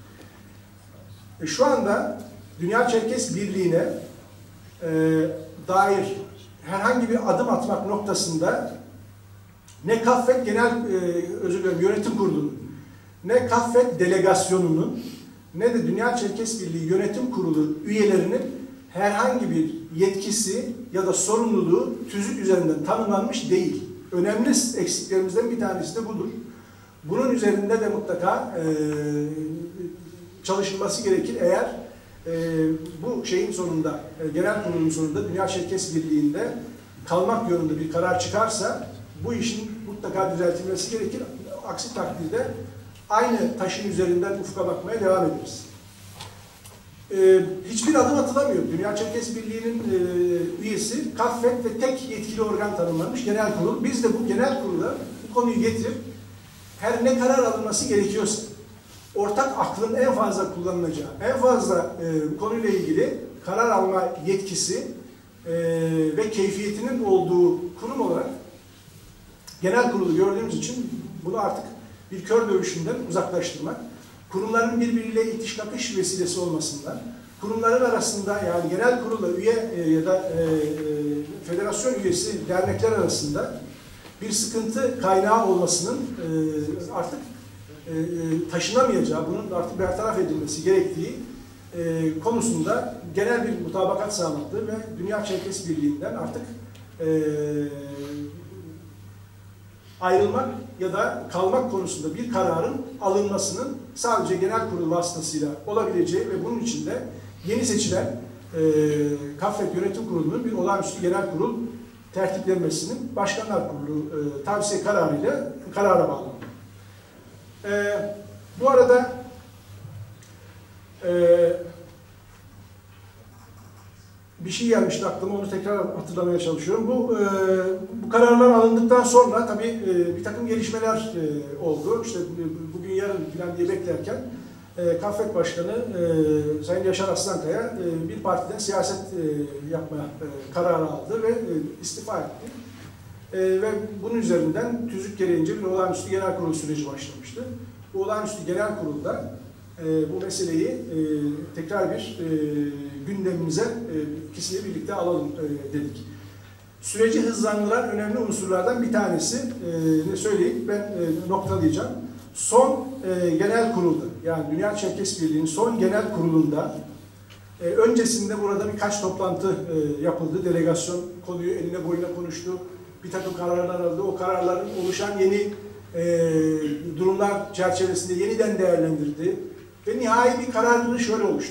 E, şu anda Dünya Çerkes Birliği'ne e, dair herhangi bir adım atmak noktasında ne Kaffet Genel e, özür dilerim Yönetim Kurulu'nun, ne Kaffet Delegasyonu'nun, ne de Dünya Çerkes Birliği Yönetim Kurulu üyelerinin herhangi bir yetkisi ya da sorumluluğu tüzük üzerinden tanımlanmış değil. önemli eksiklerimizden bir tanesi de budur. Bunun üzerinde de mutlaka e, çalışılması gerekir. Eğer e, bu şeyin sonunda, e, genel kurulun sonunda Dünya Çerkes Birliği'nde kalmak yönünde bir karar çıkarsa bu işin mutlaka düzeltilmesi gerekir. Aksi takdirde aynı taşın üzerinden ufka bakmaya devam ederiz. Ee, hiçbir adım atılamıyor. Dünya Çerkes Birliği'nin e, üyesi, Kaffet ve tek yetkili organ tanımlanmış genel kurul. Biz de bu genel kurula bu konuyu getirip her ne karar alınması gerekiyorsa, ortak aklın en fazla kullanılacağı, en fazla e, bu konuyla ilgili karar alma yetkisi e, ve keyfiyetinin olduğu kurum olarak genel kurulu gördüğümüz için bunu artık bir kör dövüşünden uzaklaştırmak, kurumların birbiriyle itiş kakış vesilesi olmasından, kurumların arasında yani genel kurulla üye e, ya da e, e, federasyon üyesi dernekler arasında bir sıkıntı kaynağı olmasının e, artık e, taşınamayacağı, bunun artık bertaraf edilmesi gerektiği e, konusunda genel bir mutabakat sağladı ve Dünya Çerkes Birliği'nden artık e, ayrılmak ya da kalmak konusunda bir kararın alınmasının sadece genel kurul vasıtasıyla olabileceği ve bunun içinde yeni seçilen e, Kaffet Yönetim Kurulu'nun bir olağanüstü genel kurul tertiplenmesinin Başkanlar Kurulu e, tavsiye kararıyla karara bağlandı. E, bu arada e, bir şey gelmişti aklıma, onu tekrar hatırlamaya çalışıyorum. Bu, e, bu kararlar alındıktan sonra tabii e, bir takım gelişmeler e, oldu. İşte e, bugün yarın falan diye beklerken e, Kaffet Başkanı e, Sayın Yaşar Aslankaya e, bir partiden siyaset e, yapmaya e, kararı aldı ve e, istifa etti. E, ve bunun üzerinden tüzük gereğince bir olağanüstü genel kurul süreci başlamıştı. Bu olağanüstü genel kurulda e, bu meseleyi e, tekrar bir e, gündemimize e, ikisiyle birlikte alalım e, dedik. Süreci hızlandıran önemli unsurlardan bir tanesi e, ne söyleyeyim ben e, noktalayacağım. Son e, genel kurulda yani Dünya Çerkes Birliği'nin son genel kurulunda e, öncesinde burada birkaç toplantı e, yapıldı. Delegasyon konuyu eline boyuna konuştu. Bir takım kararlar aldı. O kararların oluşan yeni e, durumlar çerçevesinde yeniden değerlendirdi. Ve nihai bir kararını şöyle oluştu.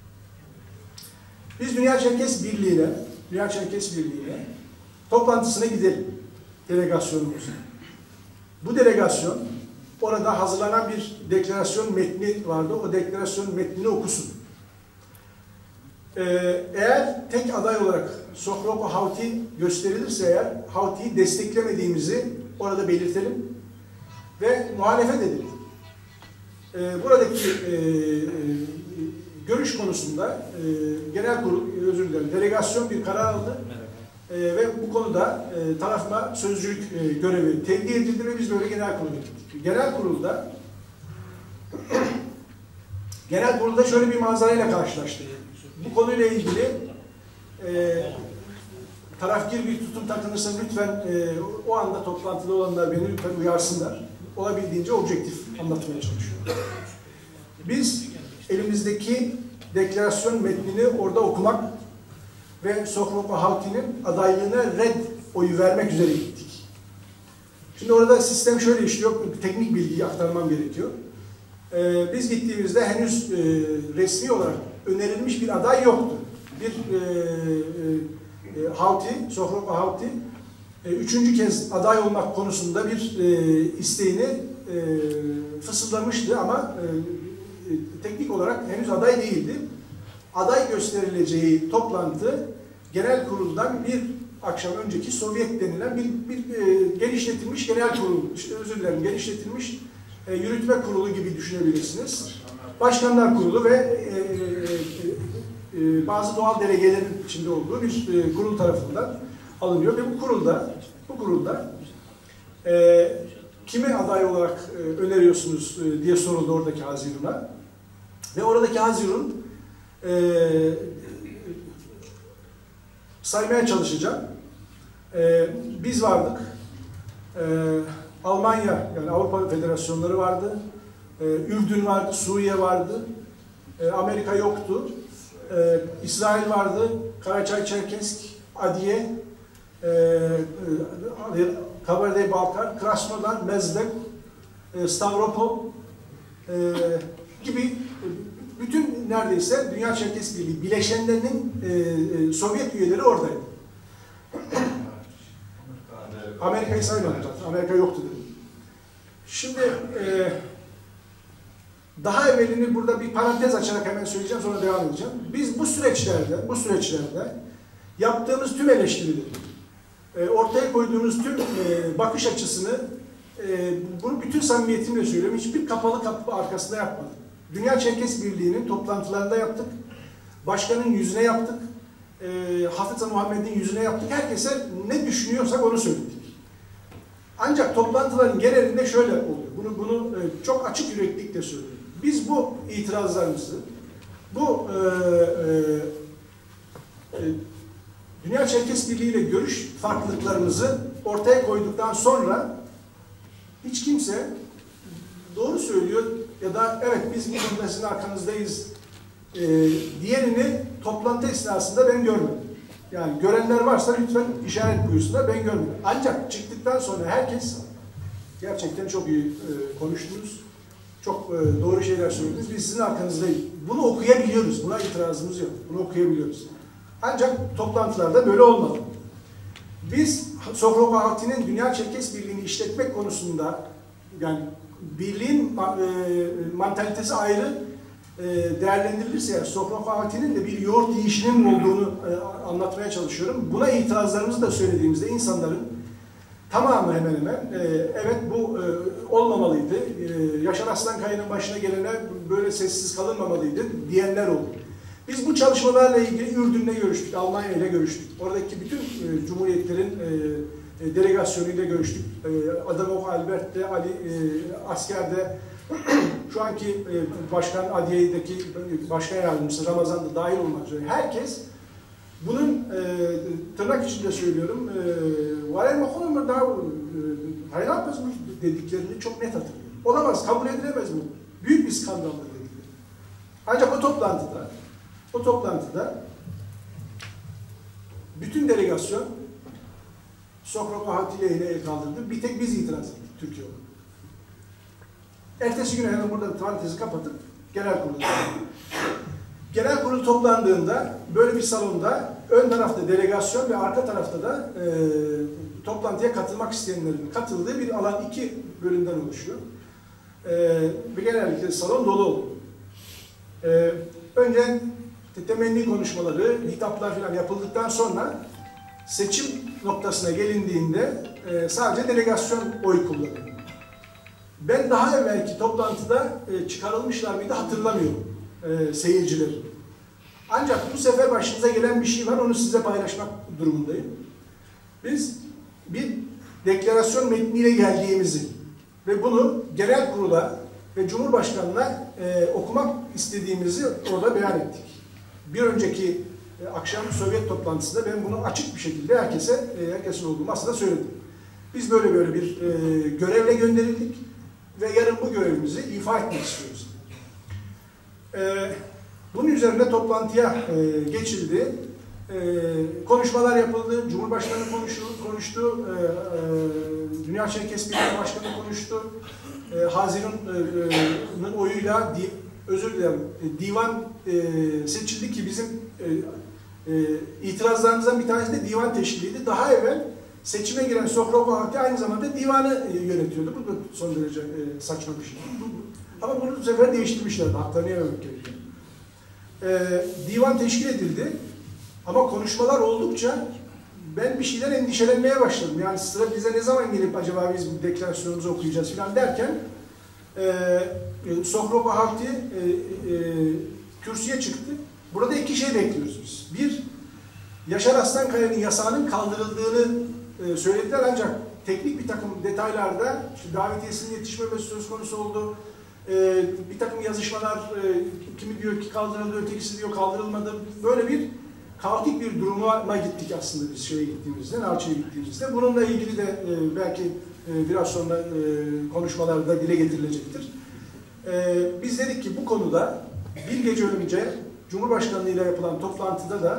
Biz Dünya Çerkes Birliği'ne, Dünya Çerkes Birliği'ne toplantısına gidelim. Delegasyonumuzla. Bu delegasyon orada hazırlanan bir deklarasyon metni vardı. O deklarasyon metnini okusun. Ee, eğer tek aday olarak Sohroko Houthi gösterilirse eğer Houthi'yi desteklemediğimizi orada belirtelim ve muhalefet edelim. Ee, buradaki e, e, görüş konusunda e, genel kurul, özür dilerim, delegasyon bir karar aldı e, ve bu konuda e, tarafıma sözcülük e, görevi tevdi edildi ve biz böyle genel kurula gittik. Genel kurulda genel kurulda şöyle bir manzarayla karşılaştık. Bu konuyla ilgili e, tarafgir bir tutum takınırsa lütfen e, o anda toplantıda olanlar beni lütfen uyarsınlar. Olabildiğince objektif anlatmaya çalışıyorum. Biz elimizdeki deklarasyon metnini orada okumak ve Sohroko Houthi'nin adaylığına red oyu vermek üzere gittik. Şimdi orada sistem şöyle işliyor, teknik bilgiyi aktarmam gerekiyor. Ee, biz gittiğimizde henüz e, resmi olarak önerilmiş bir aday yoktu. Bir e, e, Houthi, Sohroko Houthi, e, üçüncü kez aday olmak konusunda bir e, isteğini e, fısıldamıştı ama e, teknik olarak henüz aday değildi. Aday gösterileceği toplantı genel kuruldan bir akşam önceki Sovyet denilen bir, bir e, genişletilmiş genel kurul, işte özür dilerim genişletilmiş e, yürütme kurulu gibi düşünebilirsiniz. Başkanlar Kurulu ve e, e, e, bazı doğal delegelerin içinde olduğu bir e, kurul tarafından alınıyor ve bu kurulda bu kurulda e, kimi aday olarak e, öneriyorsunuz e, diye soruldu oradaki Hazirun'a. Ve oradaki Hazirun e, saymaya çalışacağım. E, biz vardık. E, Almanya yani Avrupa Federasyonları vardı. E, Ürdün vardı, Suriye vardı. E, Amerika yoktu. E, İsrail vardı. Karaçay, Çerkesk, Adiye, e, e, Kabardey-Balkar, Krasnodar, Mezlek, e, Stavropol e, gibi bütün neredeyse Dünya Çerkes Birliği bileşenlerinin e, e, Sovyet üyeleri oradaydı. Amerika'yı saymadım zaten. Amerika yoktu dedim. Şimdi e, daha evvelini burada bir parantez açarak hemen söyleyeceğim, sonra devam edeceğim. Biz bu süreçlerde, bu süreçlerde yaptığımız tüm eleştirileri, e, ortaya koyduğumuz tüm e, bakış açısını, e, bunu bütün samimiyetimle söylüyorum, hiçbir kapalı kapı arkasında yapmadık. Dünya Çerkes Birliği'nin toplantılarında yaptık, başkanın yüzüne yaptık, e, Hafız Muhammed'in yüzüne yaptık, herkese ne düşünüyorsak onu söyledik. Ancak toplantıların genelinde şöyle oldu, bunu, bunu e, çok açık yüreklilikle söylüyorum. Biz bu itirazlarımızı, bu e, e, Dünya Çerkes Birliği ile görüş farklılıklarımızı ortaya koyduktan sonra hiç kimse doğru söylüyor ya da evet biz bu konuda sizin arkanızdayız e, diğerini toplantı esnasında ben görmedim. Yani görenler varsa lütfen işaret buyursunlar, ben görmedim. Ancak çıktıktan sonra herkes gerçekten çok iyi e, konuştunuz. Çok e, doğru şeyler söylediniz. Biz sizin arkanızdayız. Bunu okuyabiliyoruz. Buna itirazımız yok. Bunu okuyabiliyoruz. Ancak toplantılarda böyle olmadı. Biz Sofra Parti'nin Dünya Çerkes Birliği'ni işletmek konusunda yani birliğin e, mantalitesi ayrı e, değerlendirilirse yani Sofra Parti'nin de bir yoğurt yiyişinin olduğunu e, anlatmaya çalışıyorum. Buna itirazlarımızı da söylediğimizde insanların tamamı hemen hemen e, evet bu e, olmamalıydı. E, Yaşar Aslankaya'nın başına gelene böyle sessiz kalınmamalıydı diyenler oldu. Biz bu çalışmalarla ilgili Ürdün'le görüştük, Almanya ile görüştük. Oradaki bütün e, cumhuriyetlerin e, e, delegasyonuyla görüştük. E, Adamov Albert'te, Ali e, Asker'de, şu anki e, Başkan Adiye'deki Başkan Yardımcısı Ramazan'da dahil olmak üzere herkes bunun e, tırnak içinde söylüyorum Varel Mokonum'un daha hayran dediklerini çok net hatırlıyorum. Olamaz, kabul edilemez bu. Büyük bir skandaldır dedikleri. Ancak o toplantıda o toplantıda bütün delegasyon Sofra Parti lehine el kaldırdı. Bir tek biz itiraz ettik Türkiye olarak. Ertesi gün hemen burada parantezi kapatıp genel kurulu Genel kurul toplandığında böyle bir salonda ön tarafta delegasyon ve arka tarafta da e, toplantıya katılmak isteyenlerin katıldığı bir alan iki bölümden oluşuyor. E, bir genellikle salon dolu oldu. E, önce temenni konuşmaları, hitaplar falan yapıldıktan sonra seçim noktasına gelindiğinde e, sadece delegasyon oy kullanıyor. Ben daha evvelki toplantıda e, çıkarılmışlar mıydı hatırlamıyorum e, seyircilerin. Ancak bu sefer başımıza gelen bir şey var, onu size paylaşmak durumundayım. Biz bir deklarasyon metniyle geldiğimizi ve bunu genel kurula ve Cumhurbaşkanı'na e, okumak istediğimizi orada beyan ettik. Bir önceki e, akşam Sovyet toplantısında ben bunu açık bir şekilde herkese, e, herkesin olduğu masada söyledim. Biz böyle böyle bir e, görevle gönderildik ve yarın bu görevimizi ifa etmek istiyoruz. E, bunun üzerine toplantıya e, geçildi. E, konuşmalar yapıldı. Cumhurbaşkanı konuştu, konuştu. E, e, Dünya Çerkes Birliği Başkanı konuştu. E, Haziran'ın e, oyuyla di, özür dilerim, e, divan e, seçildi ki bizim e, e, itirazlarımızdan bir tanesi de divan teşkiliydi. Daha evvel seçime giren Sofra Parti aynı zamanda divanı e, yönetiyordu. Bu da son derece e, saçma bir şey. Ama bunu bu sefer değiştirmişlerdi. Haklarını yememek gerekiyor. E, divan teşkil edildi. Ama konuşmalar oldukça ben bir şeyden endişelenmeye başladım. Yani sıra bize ne zaman gelip acaba biz bu deklarasyonumuzu okuyacağız falan derken e, e, Sofra Parti e, e, kürsüye çıktı. Burada iki şey bekliyoruz biz. Bir, Yaşar Aslankaya'nın yasağının kaldırıldığını e, söylediler ancak teknik bir takım detaylarda işte davetiyesinin yetişmemesi söz konusu oldu. E, bir takım yazışmalar, e, kimi diyor ki kaldırıldı, ötekisi diyor kaldırılmadı. Böyle bir kaotik bir duruma gittik aslında biz şeye gittiğimizde, Narçı'ya gittiğimizde. Bununla ilgili de e, belki e, biraz sonra e, konuşmalarda dile getirilecektir. E, biz dedik ki bu konuda bir gece önce Cumhurbaşkanlığı ile yapılan toplantıda da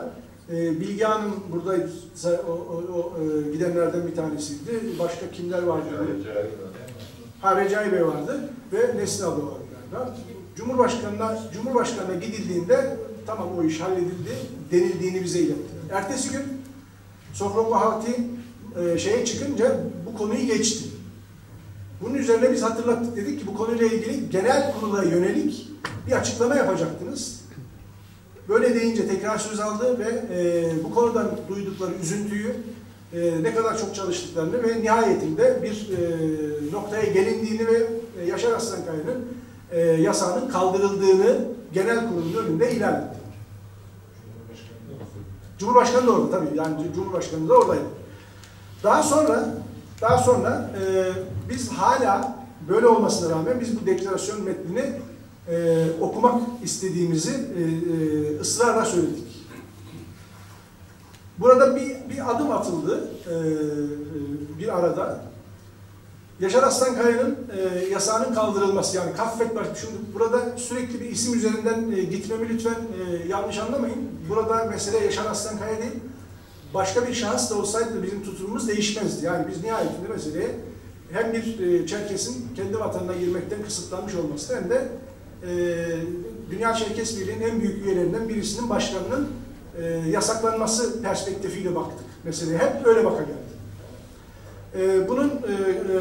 E, Bilge Hanım buradaydı, o, o, o e, gidenlerden bir tanesiydi. Başka kimler vardı? Ha, Recai Bey vardı ve Nesli abla vardı galiba. Cumhurbaşkanına, Cumhurbaşkanına gidildiğinde tamam o iş halledildi denildiğini bize ilettiler. Ertesi gün Sofron Bahati e, şeye çıkınca bu konuyu geçti. Bunun üzerine biz hatırlattık, dedik ki bu konuyla ilgili genel kurula yönelik bir açıklama yapacaktınız. Böyle deyince tekrar söz aldı ve e, bu konudan duydukları üzüntüyü, e, ne kadar çok çalıştıklarını ve nihayetinde bir e, noktaya gelindiğini ve e, Yaşar Aslankaya'nın e, yasağının kaldırıldığını genel kurulun önünde ilan etti. Cumhurbaşkanı da orada tabii, yani Cumhurbaşkanı da oradaydı. Daha sonra, daha sonra e, biz hala böyle olmasına rağmen biz bu deklarasyon metnini e, okumak istediğimizi e, e, ısrarla söyledik. Burada bir, bir adım atıldı e, bir arada. Yaşar Aslankaya'nın e, yasağının kaldırılması, yani kaffet var. Şimdi burada sürekli bir isim üzerinden e, gitmemi lütfen e, yanlış anlamayın. Burada mesele Yaşar Aslankaya değil, başka bir şahıs da olsaydı bizim tutumumuz değişmezdi. Yani biz nihayetinde meseleye hem bir e, Çerkes'in kendi vatanına girmekten kısıtlanmış olması hem de e, Dünya Çerkes Birliği'nin en büyük üyelerinden birisinin başkanının e, yasaklanması perspektifiyle baktık. Meseleye hep öyle baka geldi. E, bunun e,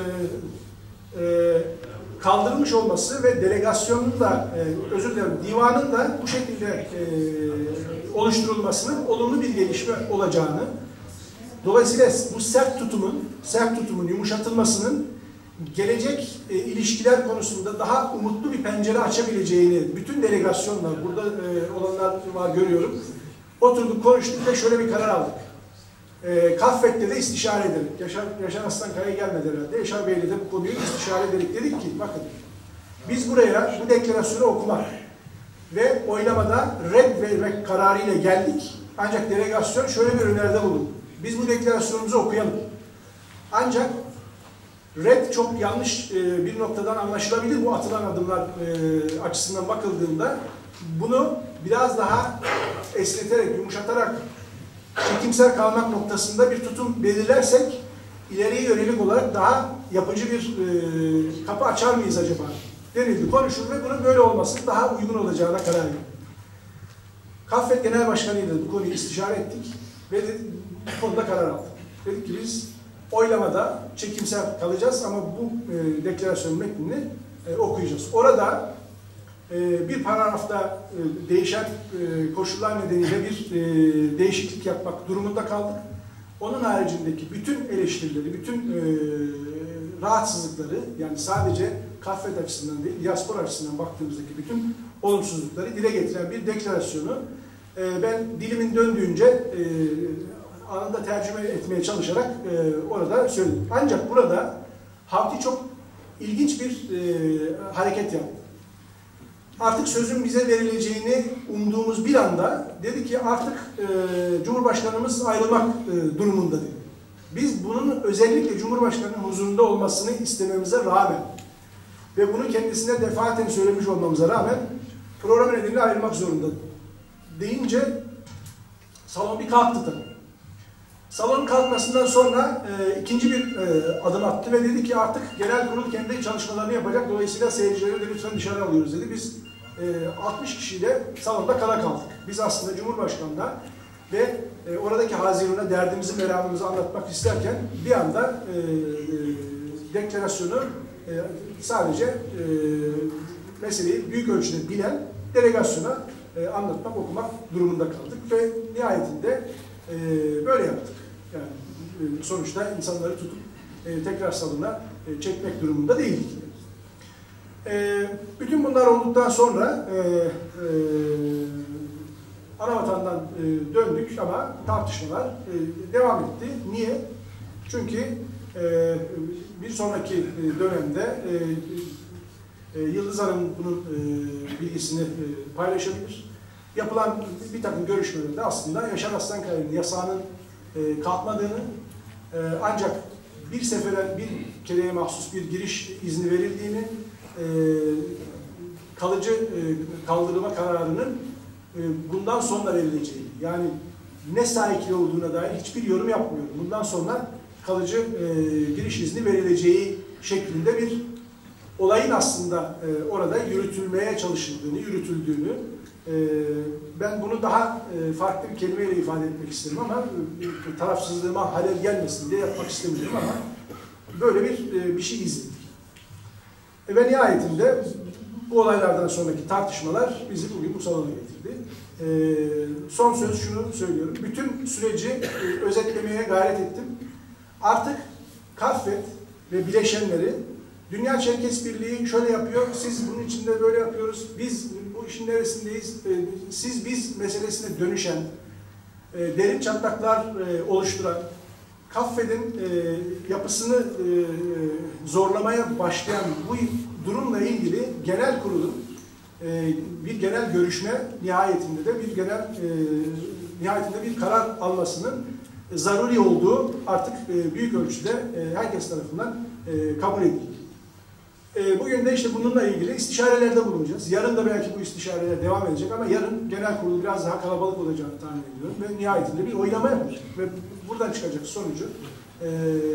e, e, kaldırılmış olması ve delegasyonun da, e, özür dilerim, divanın da bu şekilde e, oluşturulmasının olumlu bir gelişme olacağını, dolayısıyla bu sert tutumun, sert tutumun yumuşatılmasının gelecek e, ilişkiler konusunda daha umutlu bir pencere açabileceğini bütün delegasyonlar, burada e, olanlar var görüyorum, oturduk, konuştuk ve şöyle bir karar aldık. E, Kaffet'te de istişare edelim. Yaşar, Yaşar Aslankaya gelmedi herhalde. Yaşar Bey'le de bu konuyu istişare ederek dedik ki, bakın, biz buraya bu deklarasyonu okumak ve oylamada red vermek kararıyla geldik. Ancak delegasyon şöyle bir öneride bulundu. Biz bu deklarasyonumuzu okuyalım. Ancak red çok yanlış e, bir noktadan anlaşılabilir bu atılan adımlar e, açısından bakıldığında. Bunu biraz daha esneterek, yumuşatarak çekimsel kalmak noktasında bir tutum belirlersek ileriye yönelik olarak daha yapıcı bir e, kapı açar mıyız acaba? Denildi, konuşuldu ve bunun böyle olması daha uygun olacağına karar verdik. Kaffet Genel Başkanı'yla bu konuyu istişare ettik ve de, bu konuda karar aldık. Dedik ki biz oylamada çekimsel kalacağız ama bu e, deklarasyon metnini e, okuyacağız. Orada e, bir paragrafta e, değişen e, koşullar nedeniyle bir e, değişiklik yapmak durumunda kaldık. Onun haricindeki bütün eleştirileri, bütün e, rahatsızlıkları, yani sadece Kaffet açısından değil, diaspora açısından baktığımızdaki bütün olumsuzlukları dile getiren bir deklarasyonu e, ben dilimin döndüğünce e, anında tercüme etmeye çalışarak e, orada söyledim. Ancak burada Havti çok ilginç bir e, hareket yaptı. Artık sözün bize verileceğini umduğumuz bir anda dedi ki artık e, Cumhurbaşkanımız ayrılmak e, durumunda dedi. Biz bunun özellikle Cumhurbaşkanı'nın huzurunda olmasını istememize rağmen ve bunu kendisine defaten söylemiş olmamıza rağmen program nedeniyle ayrılmak zorunda deyince salon bir kalktı tabii. Salonun kalkmasından sonra e, ikinci bir e, adım attı ve dedi ki artık genel kurul kendi çalışmalarını yapacak, dolayısıyla seyircileri de lütfen dışarı alıyoruz dedi. Biz e, altmış kişiyle salonda kala kaldık. Biz aslında Cumhurbaşkanı'na ve e, oradaki Haziran'a derdimizi, meramımızı anlatmak isterken bir anda e, e, deklarasyonu e, sadece e, meseleyi büyük ölçüde bilen delegasyona e, anlatmak, okumak durumunda kaldık ve nihayetinde e, böyle yaptık. Yani e, sonuçta insanları tutup e, tekrar salona e, çekmek durumunda değildik. E, bütün bunlar olduktan sonra e, e, Anavatan'dan e, döndük ama tartışmalar e, devam etti. Niye? Çünkü e, bir sonraki e, dönemde e, e, Yıldız Hanım bunun e, bilgisini e, paylaşabilir. Yapılan bir takım görüşmelerde aslında Yaşar Aslankaya'nın yasağının e, kalkmadığını e, ancak bir sefere bir kereye mahsus bir giriş izni verildiğini, e, kalıcı e, kaldırılma kararının e, bundan sonra verileceği, yani ne sahipli olduğuna dair hiçbir yorum yapmıyorum. Bundan sonra kalıcı e, giriş izni verileceği şeklinde bir olayın aslında e, orada yürütülmeye çalışıldığını, yürütüldüğünü, e, ben bunu daha e, farklı bir kelimeyle ifade etmek isterim ama e, tarafsızlığıma halel gelmesin diye yapmak istemiyorum ama böyle bir e, bir şey izledik. E, ve nihayetinde bu olaylardan sonraki tartışmalar bizi bugün bu salona getirdi. E, son söz şunu söylüyorum. Bütün süreci e, özetlemeye gayret ettim. Artık Karfet ve bileşenleri Dünya Çerkes Birliği şöyle yapıyor, siz bunun içinde böyle yapıyoruz, biz bu işin neresindeyiz, e, siz biz meselesine dönüşen, e, derin çatlaklar e, oluşturan, Karfet'in e, yapısını e, zorlamaya başlayan bu durumla ilgili genel kurulun e, bir genel görüşme nihayetinde de bir genel e, nihayetinde bir karar almasının zaruri olduğu artık e, büyük ölçüde e, herkes tarafından e, kabul edildi. E, bugün de işte bununla ilgili istişarelerde bulunacağız. Yarın da belki bu istişareler devam edecek ama yarın genel kurulu biraz daha kalabalık olacağını tahmin ediyorum ve nihayetinde bir oylama yapacak ve buradan çıkacak sonucu e,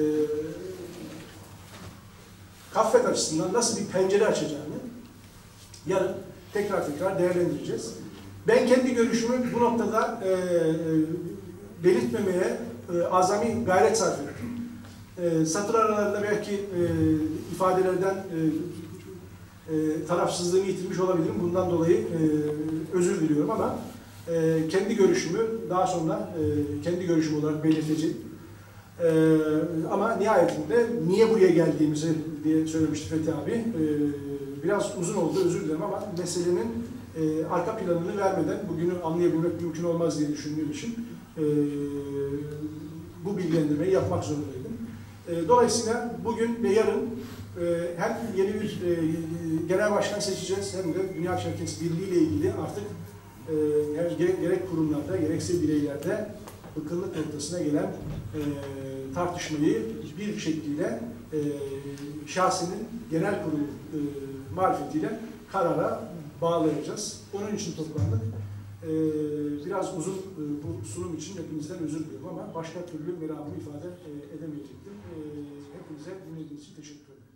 Karfet açısından nasıl bir pencere açacağını yarın tekrar tekrar değerlendireceğiz. Ben kendi görüşümü bu noktada e, belirtmemeye e, azami gayret sarf ettim. E, satır aralarında belki e, ifadelerden e, e, tarafsızlığımı yitirmiş olabilirim. Bundan dolayı e, özür diliyorum ama e, kendi görüşümü daha sonra e, kendi görüşüm olarak belirteceğim. E, ama nihayetinde niye buraya geldiğimizi diye söylemişti Fethi abi. E, biraz uzun oldu, özür dilerim ama meselenin e, arka planını vermeden bugünü anlayabilmek mümkün olmaz diye düşündüğüm için e, bu bilgilendirmeyi yapmak zorundaydım. E, dolayısıyla bugün ve yarın e, hem yeni bir e, genel başkan seçeceğiz hem de Dünya Çerkes Birliği ile ilgili artık e, yani gerek, gerek kurumlarda gerekse bireylerde bıkkınlık noktasına gelen e, tartışmayı bir şekilde e, şahsinin genel kurulu e, marifetiyle karara bağlayacağız. Onun için toplandık. Ee, biraz uzun e, bu sunum için hepinizden özür diliyorum ama başka türlü meramımı ifade e, edemeyecektim. E, hepinize dinlediğiniz için teşekkür ederim.